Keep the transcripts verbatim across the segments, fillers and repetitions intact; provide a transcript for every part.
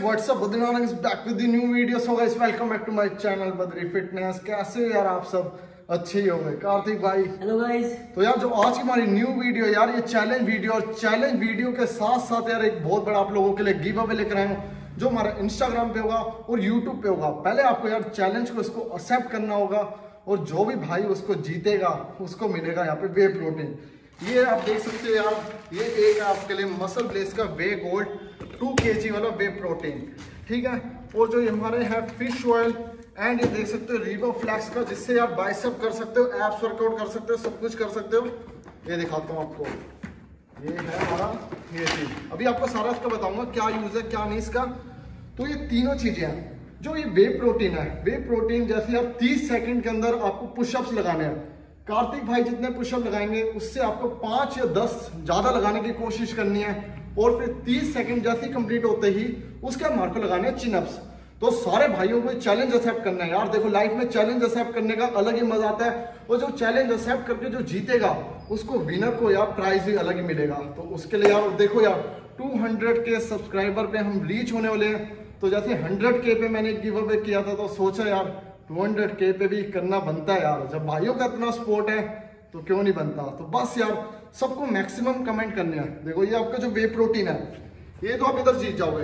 WhatsApp Badrinath is back with the new video. So guys welcome back to my channel Badri fitness. कैसे हो यार आप सब? अच्छे ही होंगे। कार्तिक भाई हेलो गाइस। तो यार जो आज की हमारी न्यू वीडियो यार ये चैलेंज वीडियो, और चैलेंज वीडियो के साथ साथ यार एक बहुत बड़ा आप लोगों के लिए गिव अवे लेकर आया हूँ जो हमारा इंस्टाग्राम पे होगा और यूट्यूब पे होगा। पहले आपको यार चैलेंज को इसको एक्सेप्ट करना होगा और जो भी भाई उसको जीतेगा उसको मिलेगा यहाँ पे वे प्रोटीन। ये आप देख सकते हो यार, ये एक आपके लिए मसल ब्लेस का वे गोल्ड टू के जी वाला वे प्रोटीन, ठीक है। और जो ये हमारे हैं फिश ऑयल एंड ये देख सकते हो रिवो फ्लैक्स का, जिससे आप बाइसेप कर सकते हो, एब्स वर्कआउट कर सकते हो, सब कुछ कर सकते हो। ये दिखाता हूँ आपको, ये है हमारा ये चीज। अभी आपको सारा इसका बताऊंगा क्या यूज है क्या नहीं इसका। तो ये तीनों चीजें हैं जो ये वे प्रोटीन है। वे प्रोटीन जैसे आप तीस सेकंड के अंदर आपको पुशअप्स लगाने हैं। कार्तिक भाई जितने पुशअप लगाएंगे उससे आपको पांच या दस ज्यादा लगाने की कोशिश करनी है, और फिर तीस सेकंड जैसे कंप्लीट होते ही उसके हमारे को लगाने हैं चिनअप्स। तो सारे भाइयों को चैलेंज एक्सेप्ट करना है यार। देखो लाइफ में चैलेंज एक्सेप्ट करने का अलग ही मजा आता है, और जो चैलेंज एक्सेप्ट करके जो जीतेगा उसको विनर को यार प्राइज भी अलग ही मिलेगा। तो उसके लिए यार देखो यार दो सौ के सब्सक्राइबर पे हम रीच होने वाले हैं। तो जैसे हंड्रेड के पे मैंने गिव अवे किया था तो सोचा यार दो सौ के पे भी करना बनता है यार। जब भाइयों का इतना सपोर्ट है तो क्यों नहीं बनता। तो बस यार सबको मैक्सिमम कमेंट करने हैं। देखो ये आपका जो वे प्रोटीन है ये तो आप इधर जीत जाओगे,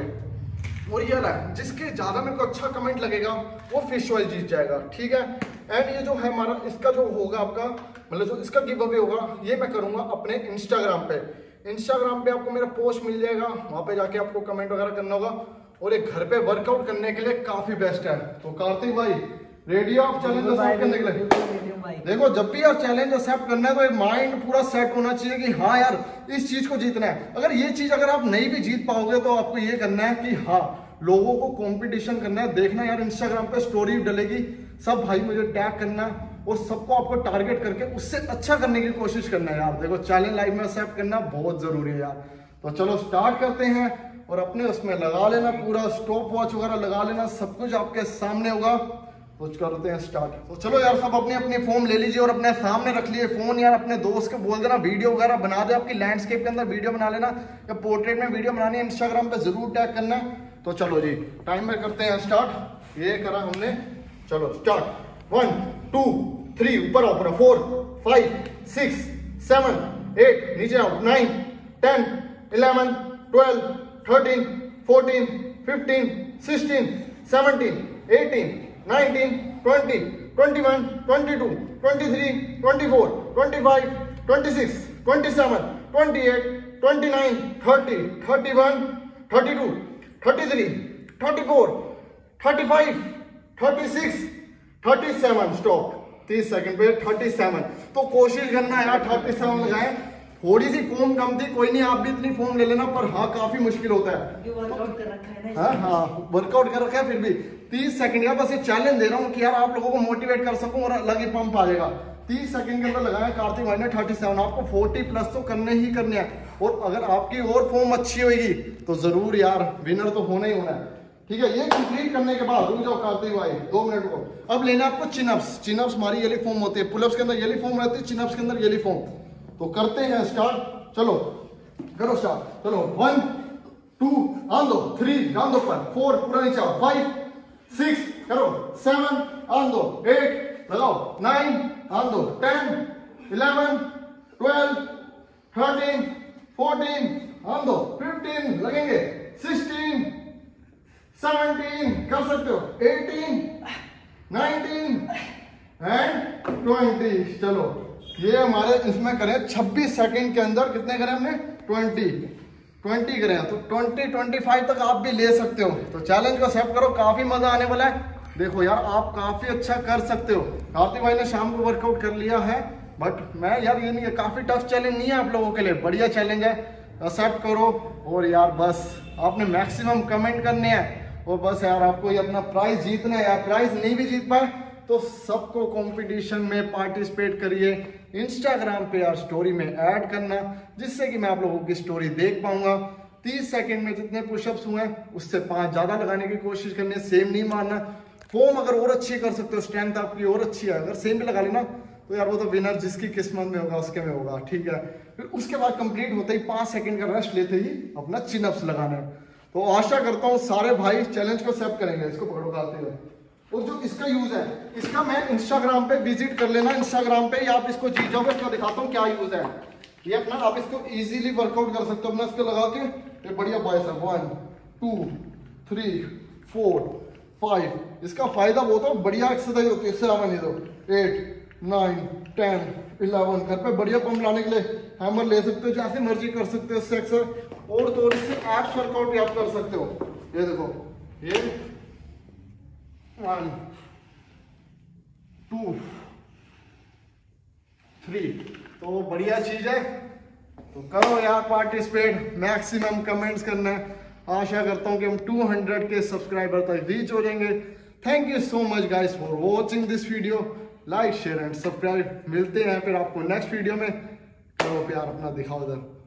और ये है जिसके ज्यादा मेरे को अच्छा कमेंट लगेगा वो फिश ऑयल जीत जाएगा, ठीक है। एंड ये जो है हमारा इसका जो होगा आपका मतलब जो इसका गिव अवे होगा ये मैं करूंगा अपने इंस्टाग्राम पे। इंस्टाग्राम पे आपको मेरा पोस्ट मिल जाएगा, वहां पे जाके आपको कमेंट वगैरह करना होगा, और एक घर पे वर्कआउट करने के लिए काफी बेस्ट है। तो कार्तिक भाई रेडी आप चैलेंज एक्सेप्ट करने के लिए? देखो जब भी यार चैलेंज एक्सेप्ट करना है तो माइंड पूरा सेट होना चाहिए कि हाँ यार इस चीज को जीतना है। अगर ये चीज अगर आप नहीं भी जीत पाओगे तो आपको ये करना है कि हाँ लोगों को कंपटीशन करना है। देखना यार इंस्टाग्राम पे स्टोरी डलेगी, सब भाई मुझे टैग करना और सबको आपको टारगेट करके उससे अच्छा करने की कोशिश करना है यार। देखो चैलेंज लाइफ में एक्सेप्ट करना बहुत जरूरी है यार। तो चलो स्टार्ट करते हैं, और अपने उसमें लगा लेना पूरा स्टॉप वॉच वगैरह लगा लेना, सब कुछ आपके सामने होगा। तो करते हैं स्टार्ट। तो चलो यार सब अपनी अपनी फोन ले लीजिए और अपने सामने रख लिए फोन। यार अपने दोस्त को बोल देना वीडियो वगैरह बना दे, आपकी लैंडस्केप के अंदर वीडियो बना लेना या पोर्ट्रेट में वीडियो बनानी है, इंस्टाग्राम पे जरूर टैग करना। तो चलो जी टाइमर करते हैं स्टार्ट। ये करा हमने, चलो स्टार्ट। वन टू थ्री, ऊपर आओ पूरा, four five six seven eight, नीचे आओ, nine ten eleven twelve thirteen fourteen fifteen sixteen seventeen eighteen nineteen twenty twenty one twenty two twenty three twenty four twenty five twenty six twenty seven twenty eight twenty nine thirty thirty one thirty two thirty three thirty four thirty five thirty six thirty seven. Stop. तीस second पे thirty seven. तो कोशिश करना यार thirty seven लगाए। थोड़ी सी form कम थी, कोई नहीं आप भी इतनी फॉर्म ले लेना, पर हाँ काफी मुश्किल होता है। वर्कआउट कर रखा है ना? हाँ हाँ वर्कआउट कर रखा है, फिर भी तीस सेकंड का बस ये चैलेंज दे रहा हूँ कि यार आप लोगों को मोटिवेट कर सकूं और अलग ही पंप आ जाएगा। तीस सेकंड के अंदर लगाया कार्तिक भाई ने थर्टी सेवन। आपको फोर्टी प्लस तो करने ही करने हैं, और अगर आपकी और फॉर्म अच्छी होगी तो जरूर यार विनर तो होना ही होना है, ठीक है। ये कंप्लीट करने के बाद रुक जाओ कार्तिक भाई दो मिनट को। अब लेना आपको चिनअप्स। चिनअप्स हमारी येली फॉर्म होती है, पुलअप्स के अंदर येली फॉर्म रहती है, चिनअप्स के अंदर येली फॉर्म। तो करते हैं स्टार्ट। चलो करो स्टार्ट। चलो वन टू आन दो, थ्री आन दो, पर फोर पूरा नीचे आओ, फाइव सिक्स करो, सेवन आन दो, एट लगाओ, नाइन आन दो, ten eleven twelve thirteen fourteen आन दो, फिफ्टीन लगेंगे, सिक्सटीन सेवनटीन कर सकते हो, एटीन नाइनटीन एंड ट्वेंटी। चलो ये हमारे इसमें करें छब्बीस सेकंड के अंदर कितने करें हमने? ट्वेंटी ट्वेंटी करें। तो ट्वेंटी ट्वेंटी फाइव तक आप भी ले सकते हो। तो चैलेंज को एक्सेप्ट करो, काफी मजा आने वाला है। देखो यार आप काफी अच्छा कर सकते हो। कार्तिक भाई ने शाम को वर्कआउट कर लिया है, बट मैं यार ये नहीं है, काफी टफ चैलेंज नहीं है आप लोगों के लिए, बढ़िया चैलेंज है, एक्सेप्ट करो। और यार बस आपने मैक्सिमम कमेंट करने हैं, और बस यार आपको ये अपना प्राइज जीतना है। यार प्राइज नहीं भी जीत पाए तो सबको कंपटीशन में पार्टिसिपेट करिए, इंस्टाग्राम पे यार स्टोरी में ऐड करना, जिससे कि मैं आप लोगों की स्टोरी देख पाऊंगा। तीस सेकंड में जितने पुशअप्स हुए उससे पांच ज्यादा लगाने की कोशिश करनी है, सेम नहीं मारना। फॉर्म अगर और अच्छी कर सकते हो, स्ट्रेंथ आपकी और अच्छी है, अगर सेम भी लगा लेना तो यार वो तो विनर जिसकी किस्मत में होगा उसके में होगा, ठीक है। फिर उसके बाद कंप्लीट होते ही पांच सेकंड का रेस्ट लेते ही अपना चिनअप्स लगाना है। तो आशा करता हूँ सारे भाई चैलेंज को एक्सेप्ट करेंगे। इसको पकड़ो खाते हुए। और जो इसका यूज है, इसका मैं इंस्टाग्राम पे विजिट कर लेना, इंस्टाग्राम पे या आप इसको चीजों पे इसका दिखाता हूँ क्या यूज है। ये अपना आप इसको इजीली वर्कआउट कर सकते हो अपना इसको लगा के। ये बढ़िया बॉयस है। One two three four five. इसका फायदा बहुत है, बढ़िया एक्सरसाइज होती है। इससे आवा नहीं दो। Eight nine ten eleven. घर पे बढ़िया पंप लाने के लिए हैमर ले सकते हो, जैसे मर्जी कर सकते हो इससे एक्सरसाइज। और तो और इससे एप्स वर्कआउट भी आप कर सकते हो। ये देखो, ये वन टू थ्री। तो बढ़िया चीज है, तो करो यार पार्टिसिपेट। मैक्सिमम कमेंट्स करना है। आशा करता हूं कि हम टू हंड्रेड के सब्सक्राइबर तक रीच हो जाएंगे। Thank you so much guys for watching this video. Like share and subscribe. मिलते हैं फिर आपको नेक्स्ट वीडियो में। करो प्यार अपना, दिखाओ इधर।